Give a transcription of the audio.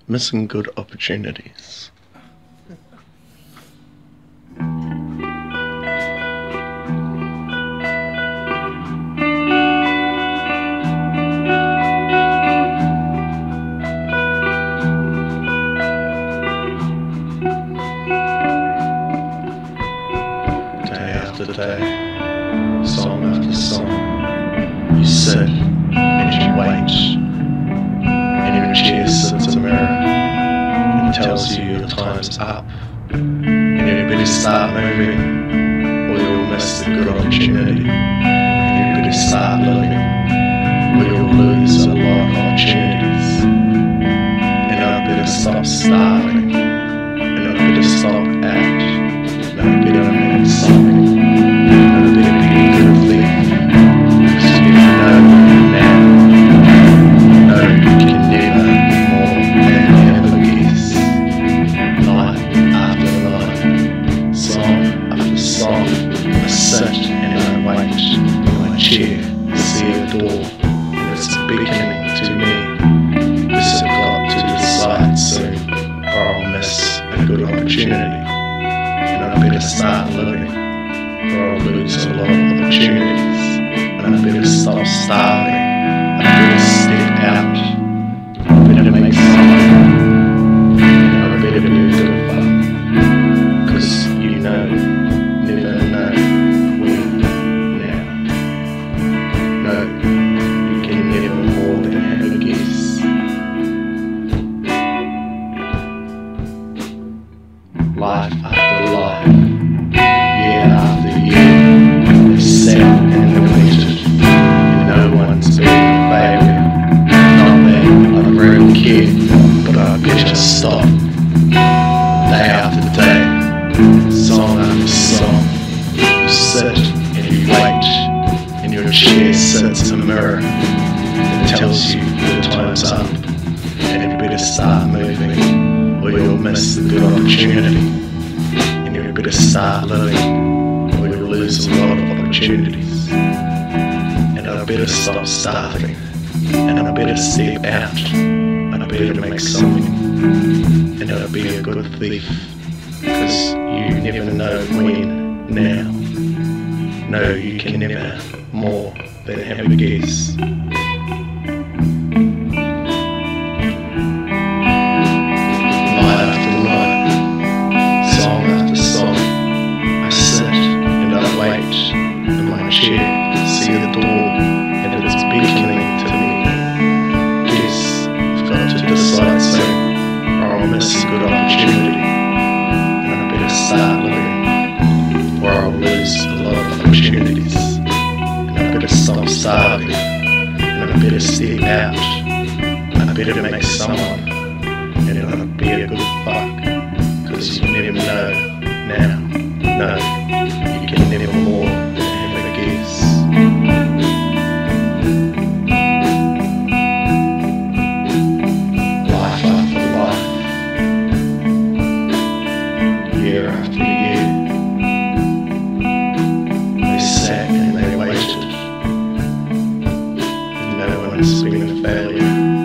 Missing good opportunities. Day after day, song after song, you sit and you wait. In your chair sits a mirror and tells you your time's up, and you better start moving or you'll miss the good opportunity, and you better start living or you'll lose a lot of opportunities, and I better stop starving, and I better stop out, and I better make something, and I better be a good thief, because you know now. No, you can never more than ever guess. Night after night, song after song, I sit and I wait in my chair, see a door, and it's beckoning to me. This I've got to decide soon, or I'll miss a good opportunity, and I better start living, or I'll lose a lot of opportunities, and I better stop starving. I better step out, I better make something, and I better do good fun, cause you know, never know when, now. No, you can never more than have a guess. Life after life, year after year, they sat and they waited, and no one's been a failure. Not that I really care, but I better stop. Day after day, song after song, you sit and you wait, and your chair sits a mirror that tells you your time's up, and you better start moving, or you'll miss the good opportunity, and you better start living, or you'll lose a lot of opportunities, and I better stop starving, and I better step out, and I better make something, and I'll be a good thief, cause you never know when, now. No, you can never more than have a guess. Night after night, song after song, I sit and I wait in my chair, see the door, and it's beckoning to me. Yes, I've got to decide soon, or I'll miss a good opportunity, and I better start living, or I'll lose a lot of opportunities, and I better stop starving, and I better step out, I better make someone, and I'll be a good fuck, cause you never know now. No, you can never more than have a guess. Life after life, year after year, they sat and they waited, and no one's been a failure.